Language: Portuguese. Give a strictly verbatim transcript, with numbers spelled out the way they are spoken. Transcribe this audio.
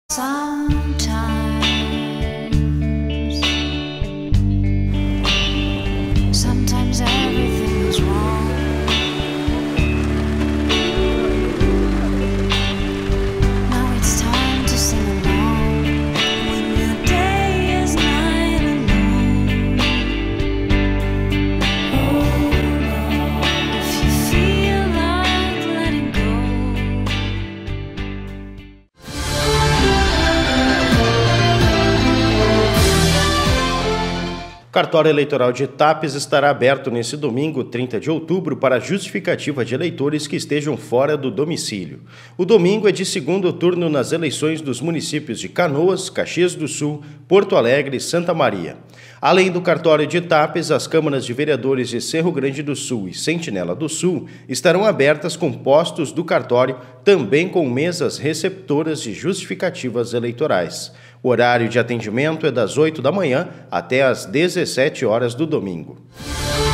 Sometimes, sometimes everything is wrong. Now it's time to sing along when your day is night alone. Hold on if you feel like letting go. O cartório eleitoral de Tapes estará aberto nesse domingo, trinta de outubro, para justificativa de eleitores que estejam fora do domicílio. O domingo é de segundo turno nas eleições dos municípios de Canoas, Caxias do Sul, Porto Alegre e Santa Maria. Além do cartório de Tapes, as câmaras de vereadores de Cerro Grande do Sul e Sentinela do Sul estarão abertas com postos do cartório, também com mesas receptoras de justificativas eleitorais. O horário de atendimento é das oito da manhã até às dezessete horas do domingo.